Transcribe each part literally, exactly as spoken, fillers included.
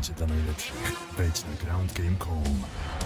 będzie dla najlepszych. Wejdź na ground game kropka com.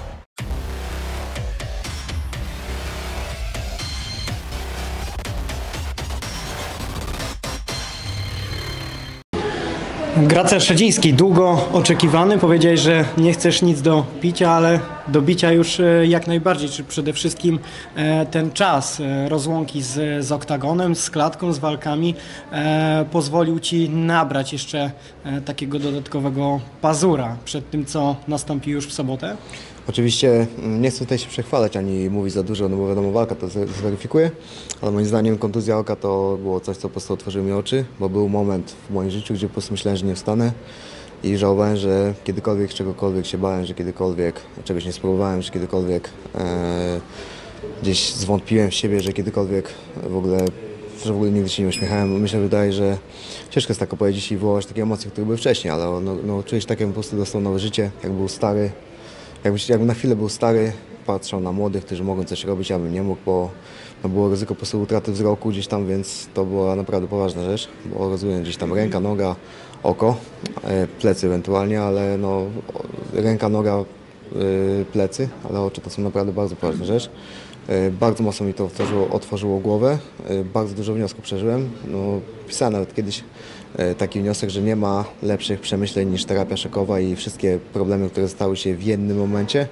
Gracjan Szedziński, długo oczekiwany. Powiedziałeś, że nie chcesz nic do picia, ale do bicia już jak najbardziej. Czy przede wszystkim ten czas rozłąki z, z oktagonem, z klatką, z walkami pozwolił Ci nabrać jeszcze takiego dodatkowego pazura przed tym, co nastąpi już w sobotę? Oczywiście nie chcę tutaj się przechwalać ani mówić za dużo, no bo wiadomo, walka to zweryfikuje, ale moim zdaniem kontuzja oka to było coś, co po prostu otworzyło mi oczy, bo był moment w moim życiu, gdzie po prostu myślałem, że nie wstanę i żałowałem, że kiedykolwiek czegokolwiek się bałem, że kiedykolwiek czegoś nie spróbowałem, że kiedykolwiek e, gdzieś zwątpiłem w siebie, że kiedykolwiek w ogóle, że w ogóle nigdy się nie uśmiechałem. Myślę, że wydaje, że ciężko jest tak opowiedzieć i wywołać takie emocje, które były wcześniej, ale no, no, czuję się tak, jakbym po prostu dostał nowe życie, jak był stary. Jakby, jakby na chwilę był stary, patrzał na młodych, którzy mogą coś robić, ja bym nie mógł, bo no było ryzyko po prostu utraty wzroku gdzieś tam, więc to była naprawdę poważna rzecz, bo rozumiem gdzieś tam ręka, noga, oko, plecy ewentualnie, ale no ręka, noga, plecy, ale oczy to są naprawdę bardzo poważna rzecz. Bardzo mocno mi to otworzyło, otworzyło głowę, bardzo dużo wniosków przeżyłem. No, pisałem nawet kiedyś taki wniosek, że nie ma lepszych przemyśleń niż terapia szokowa i wszystkie problemy, które stały się w jednym momencie.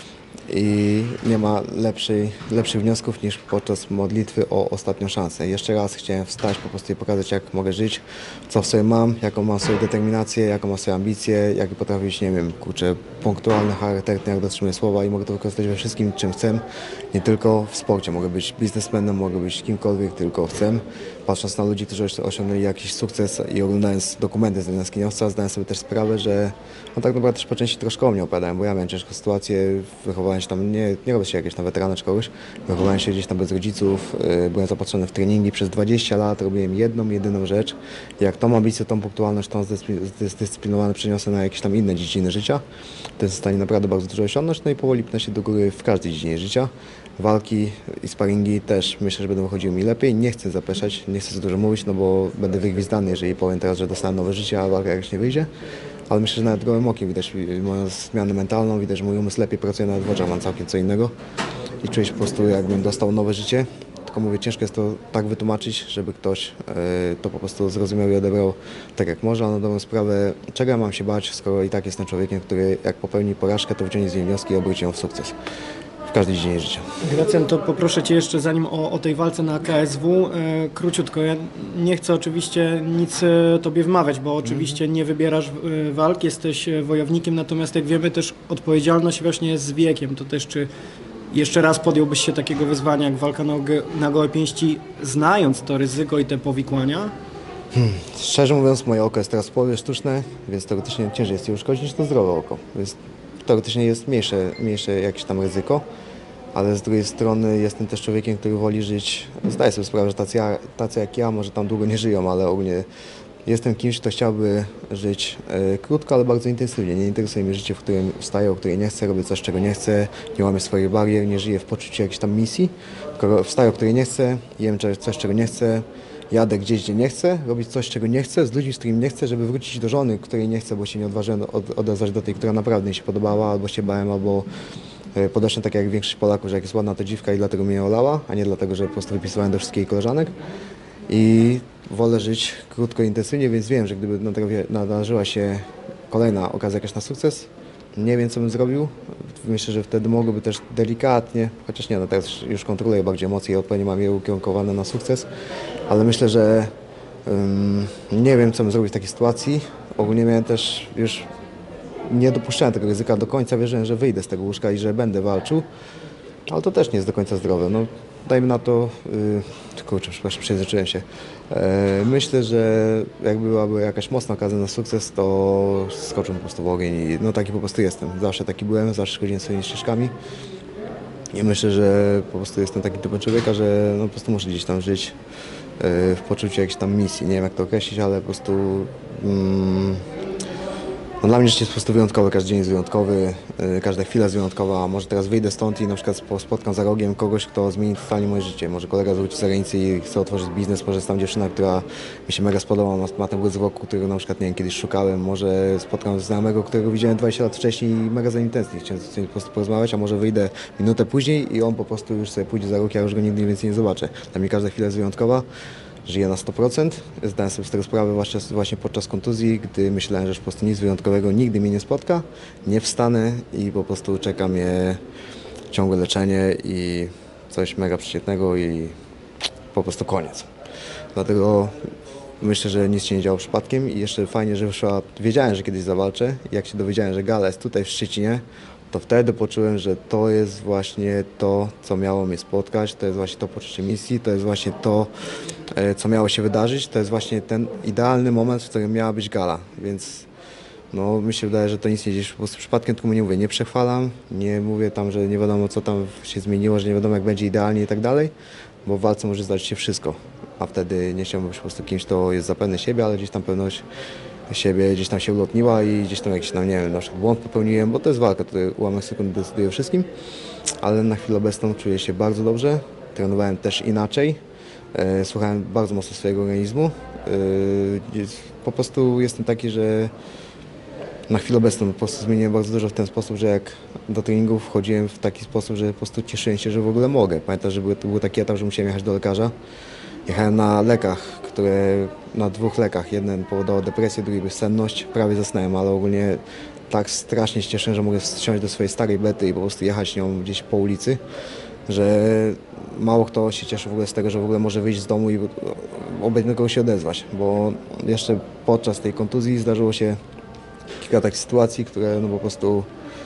I nie ma lepszej, lepszych wniosków niż podczas modlitwy o ostatnią szansę. Jeszcze raz chciałem wstać po prostu i pokazać, jak mogę żyć, co w sobie mam, jaką mam sobie determinację, jaką mam sobie ambicję, jak potrafię być, nie wiem, kurczę, punktualny, charakterny, jak dotrzymuję słowa i mogę to wykorzystać we wszystkim, czym chcę. Nie tylko w sporcie. Mogę być biznesmenem, mogę być kimkolwiek, tylko chcę. Patrząc na ludzi, którzy osiągnęli jakiś sukces i oglądając dokumenty z Danielskiego, zdałem sobie też sprawę, że no tak naprawdę też po części troszkę o mnie opowiadałem, bo ja miałem ciężką sytuację, wychowałem się tam, nie, nie robię się jakieś tam weterana czy kogoś, wychowałem się gdzieś tam bez rodziców, yy, byłem zapatrzony w treningi, przez dwadzieścia lat robiłem jedną, jedyną rzecz. Jak tą ambicję, tą punktualność, tą zdyscyplinowane przeniosę na jakieś tam inne dziedziny życia, to jest w stanie naprawdę bardzo dużo osiągnąć, no i powoli pnę się do góry w każdej dziedzinie życia. Walki i sparingi też myślę, że będą wychodziły mi lepiej. Nie chcę zapeszać, nie chcę za dużo mówić, no bo będę wygwizdany, jeżeli powiem teraz, że dostałem nowe życie, a walka jakoś nie wyjdzie. Ale myślę, że nawet gołym okiem widać moją zmianę mentalną, widać, że mój umysł lepiej pracuje, nawet w oczach mam całkiem co innego. I czuję się po prostu, jakbym dostał nowe życie. Tylko mówię, ciężko jest to tak wytłumaczyć, żeby ktoś yy, to po prostu zrozumiał i odebrał tak jak może, a na dobrą sprawę, czego ja mam się bać, skoro i tak jestem człowiekiem, który jak popełni porażkę, to wyciągnie z niej wnioski i obróci ją w sukces. W każdej dziedzinie życia. Gracjan, to poproszę Cię jeszcze zanim o, o tej walce na K S W, e, króciutko. Ja nie chcę oczywiście nic e, Tobie wmawiać, bo oczywiście mm. nie wybierasz e, walk, jesteś wojownikiem, natomiast jak wiemy też odpowiedzialność właśnie jest z wiekiem. To też czy jeszcze raz podjąłbyś się takiego wyzwania jak walka na, na gołe pięści, znając to ryzyko i te powikłania? Hmm. Szczerze mówiąc, moje oko jest teraz w połowie sztuczne, więc teoretycznie ciężej jest je uszkodzić niż to zdrowe oko. Więc teoretycznie jest mniejsze, mniejsze jakieś tam ryzyko, ale z drugiej strony jestem też człowiekiem, który woli żyć. Zdaję sobie sprawę, że tacy, tacy jak ja może tam długo nie żyją, ale ogólnie jestem kimś, kto chciałby żyć e, krótko, ale bardzo intensywnie. Nie interesuje mnie życie, w którym wstaję, o której nie chcę, robię coś, czego nie chcę, nie łamię swoich barier, nie żyję w poczuciu jakiejś tam misji, tylko wstaję, o której nie chcę, jem coś, czego nie chcę, jadę gdzieś, gdzie nie chcę, robić coś, czego nie chcę, z ludźmi, z którymi nie chcę, żeby wrócić do żony, której nie chcę, bo się nie odważyłem od, odezwać do tej, która naprawdę mi się podobała, albo się bałem, albo podeszłem tak jak większość Polaków, że jak jest ładna to dziwka i dlatego mnie olała, a nie dlatego, że po prostu wypisywałem do wszystkich koleżanek. I wolę żyć krótko i intensywnie, więc wiem, że gdyby nadarzyła się kolejna okazja jakaś na sukces, nie wiem, co bym zrobił. Myślę, że wtedy mogłoby też delikatnie, chociaż nie, no teraz już kontroluję bardziej emocje i odpowiednio mam je ukierunkowane na sukces, ale myślę, że um, nie wiem, co bym zrobił w takiej sytuacji. Ogólnie miałem też już, nie dopuszczałem tego ryzyka do końca, wierzyłem, że wyjdę z tego łóżka i że będę walczył, ale to też nie jest do końca zdrowe. No, dajmy na to, yy, kurczę, przepraszam, przejęzyczyłem się. Yy, myślę, że jakby byłaby jakaś mocna okazja na sukces, to skoczę po prostu w ogień i no taki po prostu jestem. Zawsze taki byłem, zawsze chodziłem swoimi ścieżkami i myślę, że po prostu jestem takim typem człowieka, że no, po prostu muszę gdzieś tam żyć yy, w poczuciu jakiejś tam misji. Nie wiem, jak to określić, ale po prostu yy, No dla mnie życie jest po prostu wyjątkowe, każdy dzień jest wyjątkowy, yy, każda chwila jest wyjątkowa. A może teraz wyjdę stąd i na przykład spotkam za rogiem kogoś, kto zmieni totalnie moje życie. Może kolega zwróci z zagranicy i chce otworzyć biznes, może jest tam dziewczyna, która mi się mega spodoba, ma, ma ten błysk wokół, którego na przykład nie wiem, kiedyś szukałem. Może spotkam znajomego, którego widziałem dwadzieścia lat wcześniej i mega za nim tęsknię, chciałem z nim po prostu porozmawiać, a może wyjdę minutę później i on po prostu już sobie pójdzie za rok, ja już go nigdy więcej nie zobaczę. Dla mnie każda chwila jest wyjątkowa. Żyję na sto procent. Zdałem sobie z tego sprawę właśnie, właśnie podczas kontuzji, gdy myślałem, że już po prostu nic wyjątkowego nigdy mnie nie spotka. Nie wstanę i po prostu czeka mnie ciągłe leczenie i coś mega przeciętnego i po prostu koniec. Dlatego myślę, że nic się nie działo przypadkiem i jeszcze fajnie, że wyszła. Wiedziałem, że kiedyś zawalczę. Jak się dowiedziałem, że gala jest tutaj w Szczecinie, to wtedy poczułem, że to jest właśnie to, co miało mnie spotkać, to jest właśnie to poczucie misji, to jest właśnie to, co miało się wydarzyć, to jest właśnie ten idealny moment, w którym miała być gala, więc no, mi się wydaje, że to nic nie dzieje po prostu przypadkiem, tylko nie mówię, nie przechwalam, nie mówię tam, że nie wiadomo, co tam się zmieniło, że nie wiadomo, jak będzie idealnie i tak dalej, bo w walce może zdarzyć się wszystko, a wtedy nie chciałbym być po prostu kimś, kto jest za pewny siebie, ale gdzieś tam pewność siebie gdzieś tam się ulotniła i gdzieś tam jakiś tam, nie wiem, na przykład błąd popełniłem, bo to jest walka, tutaj ułamek sekund decyduje o wszystkim, ale na chwilę obecną czuję się bardzo dobrze, trenowałem też inaczej, e, słuchałem bardzo mocno swojego organizmu, e, jest, po prostu jestem taki, że na chwilę obecną po prostu zmieniłem bardzo dużo w ten sposób, że jak do treningów wchodziłem w taki sposób, że po prostu cieszyłem się, że w ogóle mogę. Pamiętam, że był, to był taki etap, że musiałem jechać do lekarza. Jechałem na lekach, które na dwóch lekach. Jeden powodował depresję, drugi bezsenność. Prawie zasnąłem, ale ogólnie tak strasznie się cieszę, że mogę wsiąść do swojej starej bety i po prostu jechać nią gdzieś po ulicy, że mało kto się cieszy w ogóle z tego, że w ogóle może wyjść z domu i obejść kogoś się odezwać, bo jeszcze podczas tej kontuzji zdarzyło się kilka takich sytuacji, które no po prostu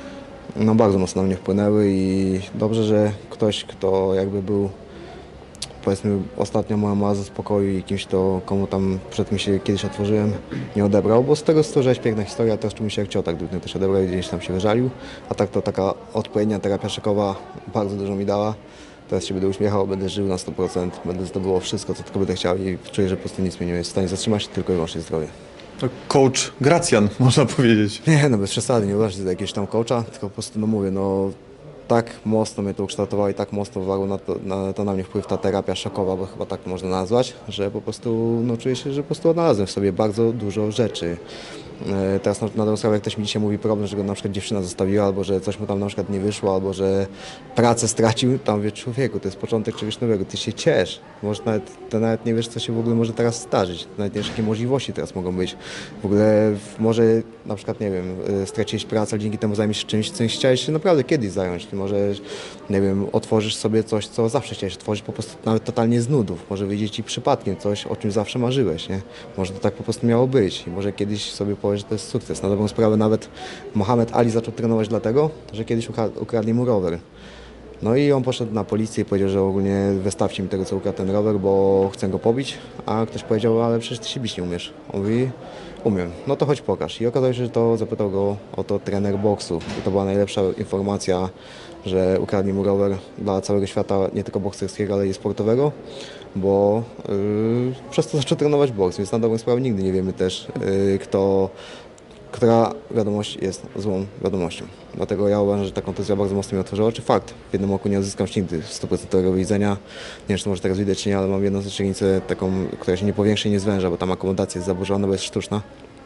no bardzo mocno na mnie wpłynęły i dobrze, że ktoś, kto jakby był powiedzmy ostatnio moją oazą spokoju i kimś, to komu tam przed tym się kiedyś otworzyłem, nie odebrał, bo z tego stworzyłeś piękna historia, też czuł mi się jak ciotak, gdyby mnie też odebrał i gdzieś tam się wyżalił, a tak to taka odpowiednia terapia szokowa bardzo dużo mi dała. Teraz się będę uśmiechał, będę żył na sto procent, będę zdobywał wszystko, co tylko będę chciał i czuję, że po prostu nic mnie nie jest w stanie zatrzymać, tylko i wyłącznie zdrowie. To coach Gracjan, można powiedzieć. Nie, no bez przesady, nie uważam się za jakiegoś tam coacha, tylko po prostu, no mówię, no tak mocno mnie to ukształtowało i tak mocno wywarło na to, na to na mnie wpływ ta terapia szokowa, bo chyba tak można nazwać, że po prostu, no czuję się, że po prostu odnalazłem w sobie bardzo dużo rzeczy. Teraz na, na dobrą sprawę, jak ktoś mi dzisiaj mówi problem, że go na przykład dziewczyna zostawiła, albo że coś mu tam na przykład nie wyszło, albo że pracę stracił, tam wie, człowieku, to jest początek czegoś nowego, ty się ciesz. Może nawet, ty nawet nie wiesz, co się w ogóle może teraz zdarzyć, nawet nie wiesz, jakie możliwości teraz mogą być. W ogóle może na przykład, nie wiem, straciłeś pracę, ale dzięki temu zajmiesz się czymś, czym chciałeś się naprawdę kiedyś zająć. Ty może, nie wiem, otworzysz sobie coś, co zawsze chciałeś otworzyć, po prostu nawet totalnie z nudów. Może wyjdzie ci przypadkiem coś, o czym zawsze marzyłeś, nie? Może to tak po prostu miało być i może kiedyś sobie powiesz, że to jest sukces. Na dobrą sprawę nawet Mohamed Ali zaczął trenować dlatego, że kiedyś ukradli mu rower. No i on poszedł na policję i powiedział, że ogólnie wystawcie mi tego, co ukradł ten rower, bo chcę go pobić. A ktoś powiedział, ale przecież ty się bić nie umiesz. On mówi, umiem, no to chodź pokaż. I okazało się, że to zapytał go o to trener boksu. I to była najlepsza informacja, że ukradli mu rower dla całego świata, nie tylko bokserskiego, ale i sportowego, bo yy, przez to zaczął trenować boks, więc na dobrą sprawę nigdy nie wiemy też, yy, kto, która wiadomość jest złą wiadomością. Dlatego ja uważam, że ta kontuzja bardzo mocno mi otworzyła oczy. Fakt, w jednym oku nie odzyskam nigdy sto procent widzenia. Nie wiem, czy to może teraz widać, czy nie, ale mam jedną źrenicę taką, która się nie powiększa i nie zwęża, bo tam akomodacja jest zaburzona, bo jest sztuczna.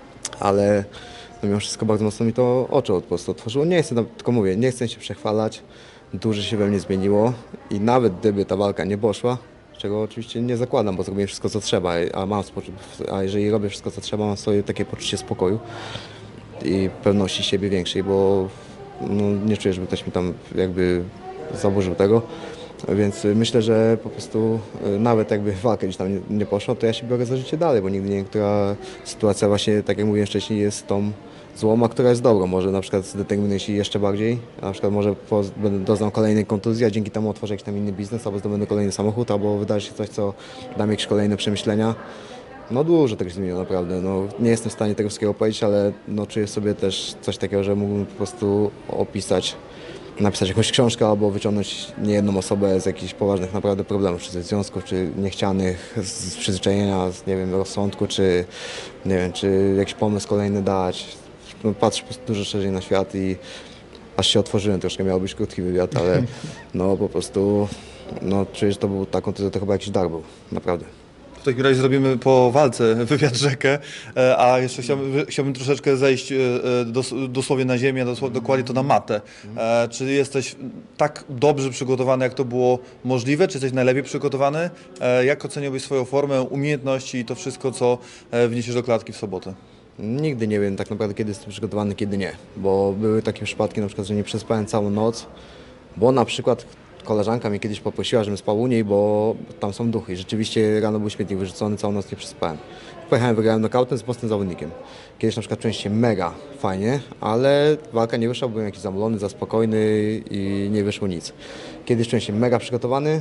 Ale no mimo wszystko bardzo mocno mi to oczy po prostu otworzyło. Nie chcę, tylko mówię, nie chcę się przechwalać. Dużo się we mnie zmieniło i nawet gdyby ta walka nie poszła, czego oczywiście nie zakładam, bo zrobiłem wszystko, co trzeba, a, mam, a jeżeli robię wszystko, co trzeba, mam swoje takie poczucie spokoju i pewności siebie większej, bo no, nie czuję, żeby ktoś mi tam jakby zaburzył tego. Więc myślę, że po prostu nawet jakby walka gdzieś tam nie, nie poszła, to ja się biorę za życie dalej, bo nigdy nie wiem, która sytuacja właśnie, tak jak mówiłem wcześniej, jest tą złą, a która jest dobrą. Może na przykład zdeterminuje się jeszcze bardziej, na przykład może po, będę doznał kolejnej kontuzji, a dzięki temu otworzę jakiś tam inny biznes, albo zdobędę kolejny samochód, albo wydarzy się coś, co da mi jakieś kolejne przemyślenia. No dużo tego się zmieniło naprawdę. No, nie jestem w stanie tego wszystkiego powiedzieć, ale no, czuję sobie też coś takiego, że mógłbym po prostu opisać, napisać jakąś książkę albo wyciągnąć niejedną osobę z jakichś poważnych naprawdę problemów, czy ze związków, czy niechcianych, z przyzwyczajenia, z nie wiem, rozsądku, czy nie wiem, czy jakiś pomysł kolejny dać. no, patrzysz po prostu dużo szerzej na świat i aż się otworzyłem, troszkę miał być krótki wywiad, ale no po prostu, no czuję, że to był taką, to, to chyba jakiś dar był, naprawdę. W takim razie zrobimy po walce wywiad rzekę, e, a jeszcze chciałbym, chciałbym troszeczkę zejść e, dos, dosłownie na ziemię, dosł, dokładnie to na matę. E, czy jesteś tak dobrze przygotowany, jak to było możliwe? Czy jesteś najlepiej przygotowany? E, jak oceniałbyś swoją formę, umiejętności i to wszystko, co e, wniesiesz do klatki w sobotę? Nigdy nie wiem tak naprawdę, kiedy jestem przygotowany, kiedy nie, bo były takie przypadki na przykład, że nie przespałem całą noc, bo na przykład koleżanka mnie kiedyś poprosiła, żebym spał u niej, bo tam są duchy i rzeczywiście rano był śmietnik wyrzucony, całą noc nie przespałem. Pojechałem, wygrałem knockoutem z mocnym zawodnikiem. Kiedyś na przykład czułem się mega fajnie, ale walka nie wyszła, byłem jakiś zamulony, za spokojny i nie wyszło nic. Kiedyś czułem się mega przygotowany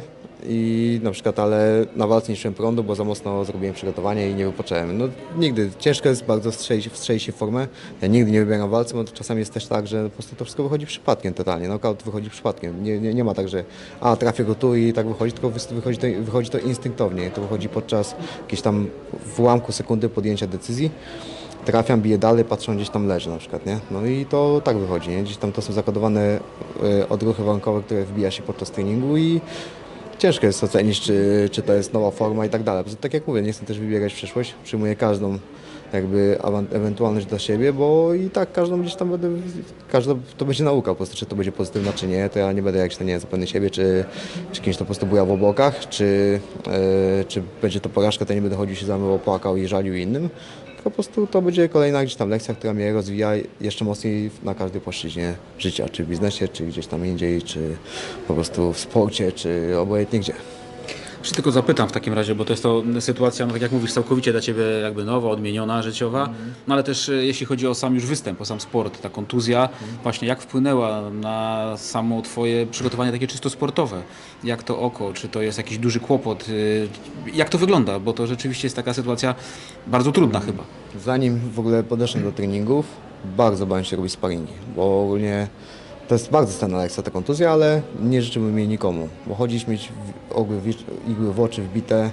i na przykład, ale na walce nie czułem prądu, bo za mocno zrobiłem przygotowanie i nie wypocząłem. No nigdy, ciężko jest bardzo strzelić, wstrzelić się w formę. Ja nigdy nie wybieram walce, bo czasami jest też tak, że po prostu to wszystko wychodzi przypadkiem totalnie. Knockout wychodzi przypadkiem. Nie, nie, nie ma tak, że a trafię go tu i tak wychodzi, tylko wychodzi to, wychodzi to instynktownie. To wychodzi podczas jakiejś tam w ułamku sekundy podjęcia decyzji. Trafiam, biję dalej, patrzę, gdzieś tam leży na przykład, nie? No i to tak wychodzi, nie? Gdzieś tam to są zakodowane y, odruchy warunkowe, które wbija się podczas treningu i ciężko jest ocenić, czy, czy to jest nowa forma i tak dalej. Tak jak mówię, nie chcę też wybierać w przyszłość, przyjmuję każdą jakby ewentualność dla siebie, bo i tak każdą gdzieś tam będę, każda to będzie nauka po prostu, czy to będzie pozytywna, czy nie, to ja nie będę jakiś tam, nie wiem, zapewny siebie, czy, czy kimś to po prostu buja w obokach, czy, yy, czy będzie to porażka, to nie będę chodził się zamywał, płakał i żalił innym. Po prostu to będzie kolejna gdzieś tam lekcja, która mnie rozwija jeszcze mocniej na każdej płaszczyźnie życia, czy w biznesie, czy gdzieś tam indziej, czy po prostu w sporcie, czy obojętnie gdzie. Jeszcze tylko zapytam w takim razie, bo to jest to sytuacja, no tak jak mówisz, całkowicie dla Ciebie jakby nowa, odmieniona, życiowa, no ale też jeśli chodzi o sam już występ, o sam sport, ta kontuzja, właśnie jak wpłynęła na samo Twoje przygotowanie takie czysto sportowe? Jak to oko, czy to jest jakiś duży kłopot? Jak to wygląda? Bo to rzeczywiście jest taka sytuacja bardzo trudna chyba. Zanim w ogóle podeszłem do treningów, bardzo bałem się robić sparingi, bo ogólnie to jest bardzo cenna lekcja ta kontuzja, ale nie życzyłbym jej nikomu, bo chodzić, mieć ogły, igły w oczy wbite,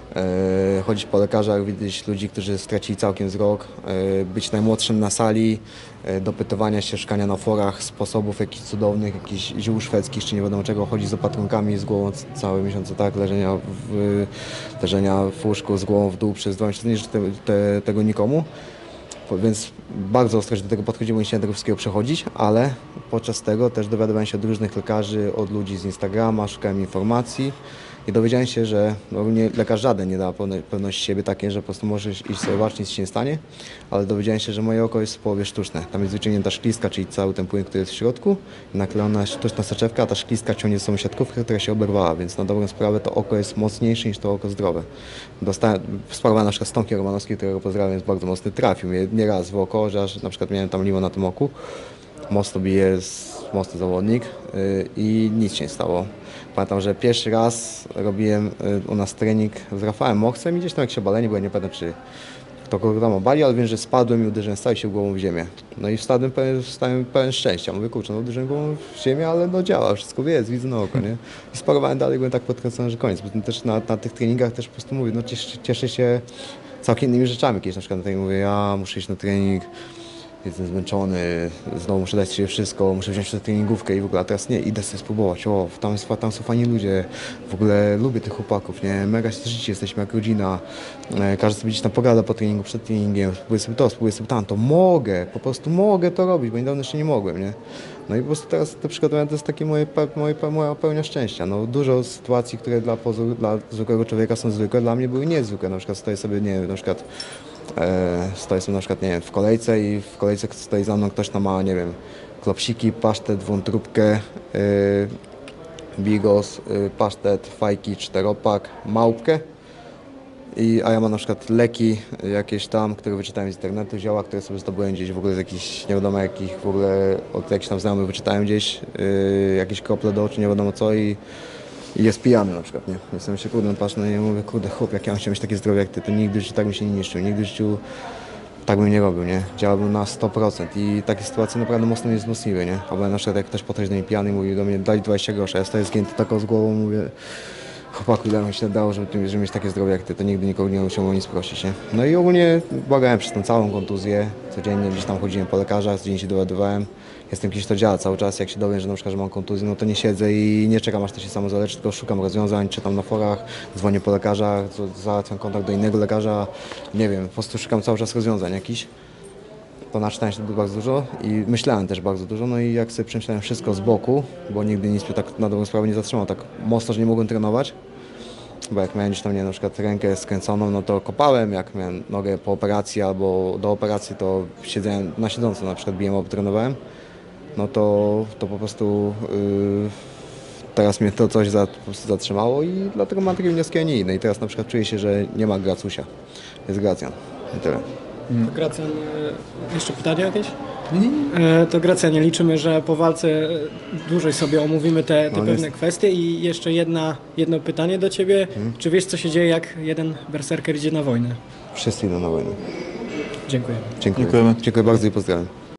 e, chodzić po lekarzach, widzieć ludzi, którzy stracili całkiem wzrok, e, być najmłodszym na sali, e, dopytywania się, szukania na forach sposobów jakichś cudownych, jakichś ziół szwedzkich, czy nie wiadomo czego, chodzić z opatrunkami, z głową całe miesiące, tak, leżenia w, leżenia w łóżku z głową w dół przez dwa miesiące, nie życzę te, te, tego nikomu. Więc bardzo ostrożnie do tego podchodziłem, nie chciałem tego wszystkiego przechodzić, ale podczas tego też dowiadywałem się od różnych lekarzy, od ludzi z Instagrama, szukałem informacji i dowiedziałem się, że ogólnie lekarz żaden nie da pewności siebie takiej, że po prostu możesz iść sobie walczyć, nic się nie stanie, ale dowiedziałem się, że moje oko jest w połowie sztuczne. Tam jest wyciągnięta szkliska, czyli cały ten płyn, który jest w środku, naklejona sztuczna soczewka, a ta szkliska ciągnie ze sobą siatkówkę, która się oberwała, więc na dobrą sprawę to oko jest mocniejsze niż to oko zdrowe. Dostałem, sprawowałem na przykład z Tomkiem Romanowskim, którego pozdrawiam, jest bardzo mocny, trafił mnie nieraz w oko, że aż na przykład miałem tam limon na tym oku. Mocno bije, jest mocny zawodnik yy, i nic się nie stało. Pamiętam, że pierwszy raz robiłem yy, u nas trening z Rafałem Mochcem i gdzieś tam jakieś obalenie, bo ja nie pamiętam, czy to kogo tam obali, ale wiem, że spadłem i uderzyłem, stałem się głową w ziemię. No i wstałem pełen, wstałem pełen szczęścia. Mówię, kurczę, no uderzyłem głową w ziemię, ale no działa, wszystko jest, widzę na oko, nie? I sparowałem dalej, byłem tak podkręcony, że koniec. Bo też na, na tych treningach też po prostu mówię, no cieszę, cieszę się całkiem innymi rzeczami. Kiedyś na przykład na trening mówię, ja muszę iść na trening, jestem zmęczony, znowu muszę dać sobie wszystko, muszę wziąć tę treningówkę i w ogóle, a teraz nie, idę sobie spróbować, o, tam, jest, tam są fajni ludzie, w ogóle lubię tych chłopaków, nie, mega się życie, jesteśmy jak rodzina, e, każdy sobie gdzieś tam pogada po treningu, przed treningiem, spróbuję sobie to, spróbuję sobie tamto, mogę, po prostu mogę to robić, bo niedawno jeszcze nie mogłem, nie. No i po prostu teraz te przygotowania to jest takie moje, moje, moja pełnia szczęścia. No, dużo sytuacji, które dla pozoru, dla zwykłego człowieka są zwykłe, dla mnie były niezwykłe. Na przykład stoję sobie, nie wiem, na przykład e, stoję sobie na przykład, nie wiem, w kolejce i w kolejce stoi za mną ktoś tam ma, nie wiem, klopsiki, pasztet, wątróbkę, e, bigos, e, pasztet, fajki, czteropak, małpkę. I, a ja mam na przykład leki jakieś tam, które wyczytałem z internetu, zioła, które sobie zdobyłem gdzieś w ogóle z jakichś, nie wiadomo jakich, w ogóle od jakichś tam znajomych wyczytałem gdzieś, yy, jakieś krople do oczu, nie wiadomo co i, i jest pijany na przykład, nie? Więc ja się, kurde, patrzę na niego i mówię, kurde, chłop, jak ja mam chciał mieć takie zdrowie jak ty, to nigdy w życiu tak bym się nie niszczył, nigdy w życiu tak bym nie robił, nie? Działałbym na sto procent i takie sytuacje naprawdę mocno mnie wzmocniły, nie? Albo na przykład jak ktoś podchodzi do mnie pijany i mówi do mnie, daj dwadzieścia groszy, ja stoję zgięty taką z głową, mówię, chłopaku, ile mi się dało, żeby, żeby mieć takie zdrowie jak ty, to nigdy nikogo nie musiał nic prosić, nie? No i ogólnie błagałem przez tą całą kontuzję, codziennie gdzieś tam chodziłem po lekarzach, codziennie się dowiadywałem. Jestem kimś, kto działa cały czas, jak się dowiem, że na przykład, że mam kontuzję, no to nie siedzę i nie czekam, aż to się samo zaleczy, tylko szukam rozwiązań, czytam na forach, dzwonię po lekarzach, załatwiam kontakt do innego lekarza, nie wiem, po prostu szukam cały czas rozwiązań jakichś. To naczytałem się bardzo dużo i myślałem też bardzo dużo, no i jak sobie przemyślałem wszystko z boku, bo nigdy nic mnie tak na dobrą sprawę nie zatrzymało, tak mocno, że nie mogłem trenować, bo jak miałem gdzieś tam, nie, na przykład rękę skręconą, no to kopałem, jak miałem nogę po operacji albo do operacji, to siedziałem na siedząco, na przykład bijem, trenowałem, no to, to po prostu yy, teraz mnie to coś za, po prostu zatrzymało i dlatego mam takie wnioski, a nie inne. I teraz na przykład czuję się, że nie ma Gracusia, jest Gracjan i tyle. To Gracjan, e, jeszcze pytania jakieś? E, To Gracjanie, liczymy, że po walce e, dłużej sobie omówimy te, te No, pewne jest. kwestie i jeszcze jedna, jedno pytanie do Ciebie. Czy wiesz, co się dzieje, jak jeden berserker idzie na wojnę? Wszyscy idą na wojnę. Dziękuję. Dziękuję. Dziękujemy. Dziękuję bardzo i pozdrawiam.